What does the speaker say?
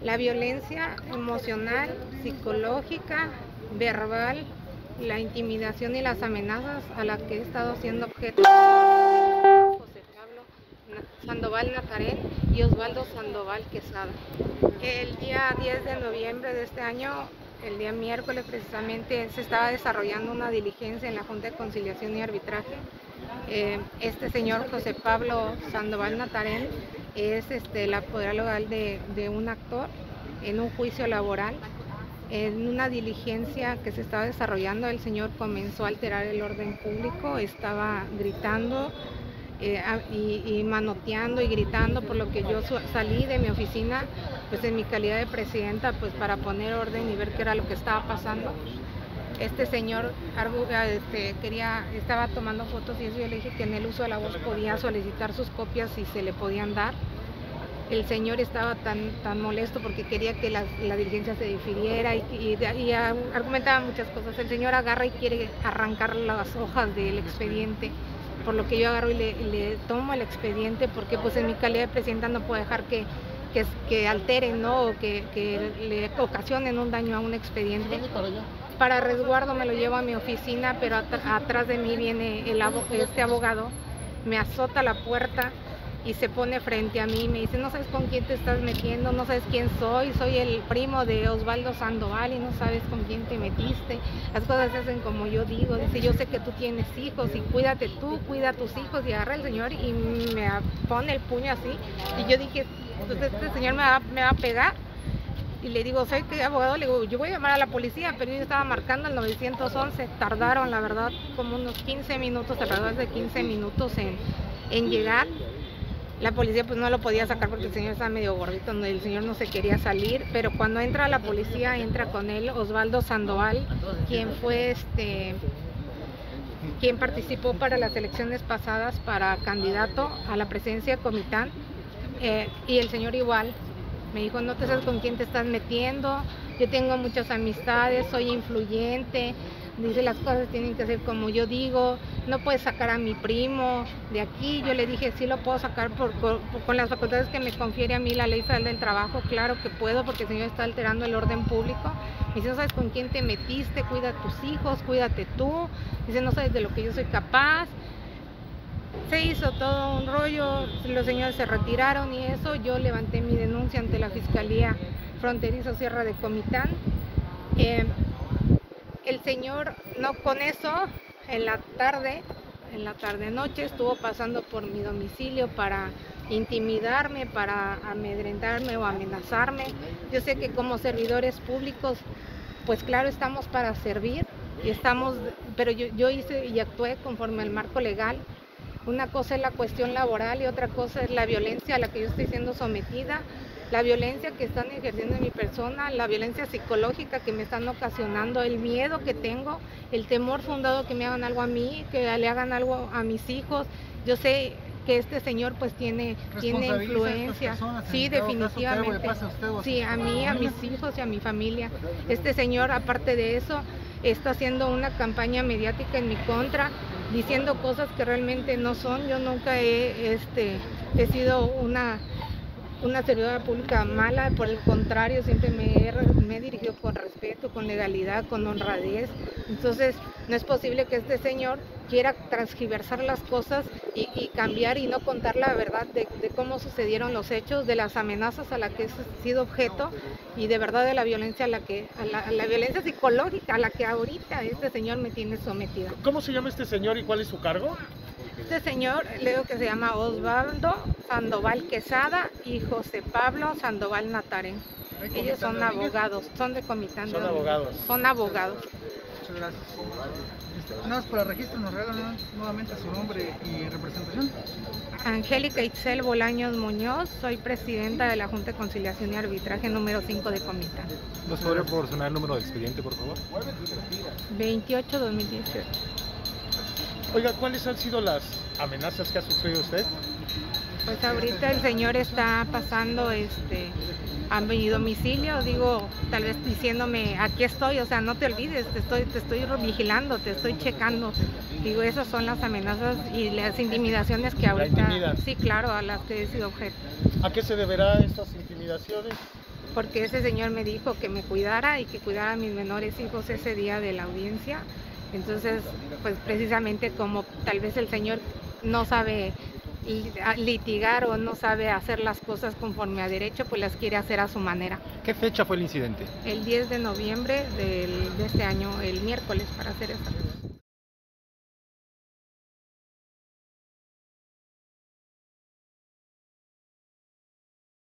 La violencia emocional, psicológica, verbal, la intimidación y las amenazas a las que he estado siendo objeto José Pablo Sandoval Natarén y Osvaldo Sandoval Quesada. El día 10 de noviembre de este año, el día miércoles precisamente, se estaba desarrollando una diligencia en la Junta de Conciliación y Arbitraje. Este señor José Pablo Sandoval Natarén es el apoderado legal de un actor en un juicio laboral. En una diligencia que se estaba desarrollando, el señor comenzó a alterar el orden público, estaba gritando y manoteando y gritando, por lo que yo salí de mi oficina, pues en mi calidad de presidenta, pues para poner orden y ver qué era lo que estaba pasando. Este señor estaba tomando fotos y eso, yo le dije que en el uso de la voz podía solicitar sus copias y se le podían dar. El señor estaba tan molesto porque quería que la diligencia se difiriera y argumentaba muchas cosas. El señor agarra y quiere arrancar las hojas del expediente, por lo que yo agarro y le tomo el expediente, porque pues en mi calidad de presidenta no puedo dejar que alteren, ¿no? O que le ocasionen un daño a un expediente. Para resguardo me lo llevo a mi oficina, pero atrás de mí viene este abogado, me azota la puerta y se pone frente a mí y me dice: no sabes con quién te estás metiendo, no sabes quién soy el primo de Osvaldo Sandoval y no sabes con quién te metiste, las cosas se hacen como yo digo, dice: yo sé que tú tienes hijos y cuídate tú, cuida a tus hijos. Y agarra el señor y me pone el puño así y yo dije: pues este señor me va a pegar. Y le digo: ¿soy qué abogado? Le digo: yo voy a llamar a la policía, pero yo estaba marcando el 911. Tardaron, la verdad, como unos 15 minutos, alrededor de 15 minutos en llegar. La policía pues no lo podía sacar porque el señor estaba medio gordito, el señor no se quería salir, pero cuando entra la policía, entra con él Osvaldo Sandoval, quien fue quien participó para las elecciones pasadas para candidato a la presidencia de Comitán, y el señor igual. Me dijo: no te sabes con quién te estás metiendo, yo tengo muchas amistades, soy influyente, dice: las cosas tienen que ser como yo digo, no puedes sacar a mi primo de aquí. Yo le dije: sí lo puedo sacar con las facultades que me confiere a mí la Ley Federal del Trabajo, claro que puedo, porque el señor está alterando el orden público. Me dice: no sabes con quién te metiste, cuida a tus hijos, cuídate tú, dice: no sabes de lo que yo soy capaz. Se hizo todo un rollo, los señores se retiraron y eso. Yo levanté mi denuncia ante la Fiscalía Fronterizo Sierra de Comitán. El señor, no con eso, en la tarde noche estuvo pasando por mi domicilio para intimidarme, para amedrentarme o amenazarme. Yo sé que como servidores públicos, pues claro, estamos para servir, pero yo hice y actué conforme al marco legal. Una cosa es la cuestión laboral y otra cosa es la violencia a la que yo estoy siendo sometida, la violencia que están ejerciendo en mi persona, la violencia psicológica que me están ocasionando, el miedo que tengo, el temor fundado que me hagan algo a mí, que le hagan algo a mis hijos. Yo sé que este señor pues tiene influencia, sí, definitivamente, sí, a mí, a mis hijos y a mi familia. Este señor, aparte de eso, está haciendo una campaña mediática en mi contra, diciendo cosas que realmente no son. Yo nunca he sido una servidora pública mala, por el contrario, siempre me he dirigido con respeto, con legalidad, con honradez. Entonces, no es posible que este señor quiera transgiversar las cosas y cambiar y no contar la verdad de cómo sucedieron los hechos, de las amenazas a las que he sido objeto y de verdad de la violencia la violencia psicológica a la que ahorita este señor me tiene sometida. ¿Cómo se llama este señor y cuál es su cargo? Este señor, le digo que se llama Osvaldo Sandoval Quesada y José Pablo Sandoval Natarén. Ellos son abogados, son de Comitán. Son abogados. Son abogados. Muchas gracias. Nada más para registro, ¿nos regalan nuevamente su nombre y representación? Angélica Itzel Bolaños Muñoz, soy presidenta de la Junta de Conciliación y Arbitraje número 5 de Comitán. ¿Nos podría proporcionar el número de expediente, por favor? 28-2018. Oiga, ¿cuáles han sido las amenazas que ha sufrido usted? Pues ahorita el señor está pasando a mi domicilio, digo, tal vez diciéndome: aquí estoy, o sea, no te olvides, te estoy vigilando, te estoy checando. Digo, esas son las amenazas y las intimidaciones que ahorita, sí, claro, a las que he sido objeto. ¿A qué se deberá estas intimidaciones? porque ese señor me dijo que me cuidara y que cuidara a mis menores hijos ese día de la audiencia. Entonces, pues precisamente como tal vez el señor no sabe litigar o no sabe hacer las cosas conforme a derecho, pues las quiere hacer a su manera. ¿Qué fecha fue el incidente? El 10 de noviembre de este año, el miércoles para ser exacto.